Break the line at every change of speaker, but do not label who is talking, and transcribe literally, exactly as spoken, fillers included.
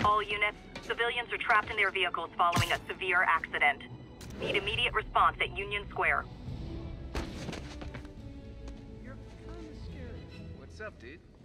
All units, civilians are trapped in their vehicles following a severe accident. Need immediate response at Union Square.
You're kinda scary. What's up, dude?